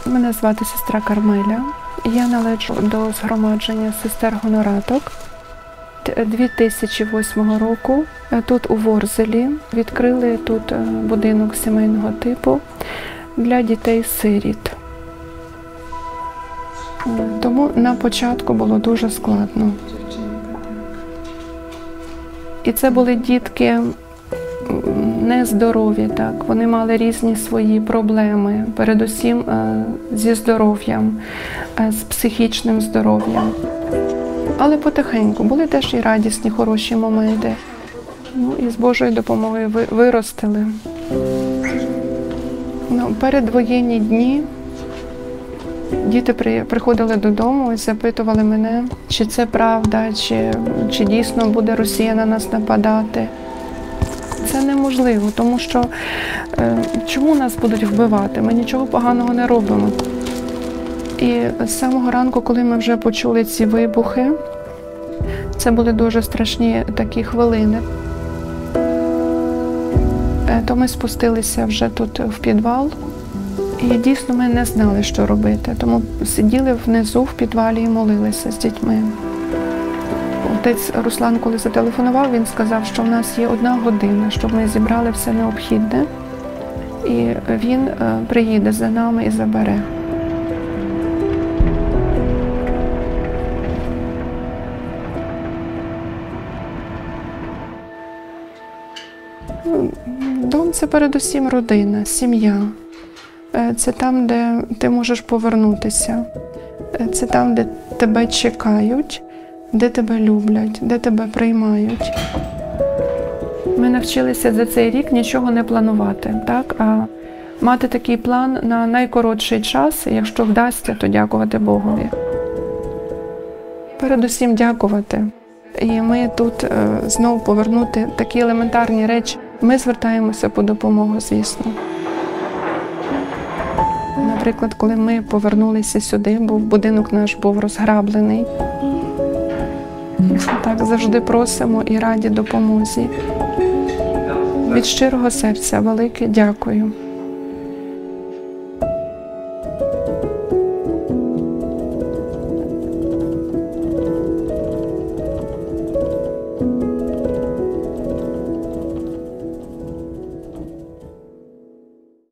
Мене звати сестра Кармеля. Я належу до згромадження сестер-гонораток. 2008 року тут у Ворзелі відкрили тут будинок сімейного типу для дітей-сиріт. Тому на початку було дуже складно. І це були дітки нездорові, так. Вони мали різні свої проблеми, передусім зі здоров'ям, з психічним здоров'ям. Але потихеньку були теж і радісні, хороші моменти. Ну, і з Божою допомогою виростили. Передвоєнні дні діти приходили додому і запитували мене, чи це правда, чи дійсно буде Росія на нас нападати. Це неможливо, тому що чому нас будуть вбивати? Ми нічого поганого не робимо. І з самого ранку, коли ми вже почули ці вибухи, це були дуже страшні такі хвилини, то ми спустилися вже тут в підвал. І дійсно ми не знали, що робити, тому сиділи внизу в підвалі і молилися з дітьми. Отець Руслан, коли зателефонував, він сказав, що в нас є 1 година, щоб ми зібрали все необхідне, і він приїде за нами і забере. Дом – це передусім родина, сім'я. Це там, де ти можеш повернутися. Це там, де тебе чекають, де тебе люблять, де тебе приймають. Ми навчилися за цей рік нічого не планувати, так? А мати такий план на найкоротший час, якщо вдасться, то дякувати Богові. Передусім дякувати. І ми тут знову повернути такі елементарні речі. Ми звертаємося по допомогу, звісно. Наприклад, коли ми повернулися сюди, бо будинок наш був розграблений. Так, завжди просимо і раді допомозі. Від щирого серця велике дякую.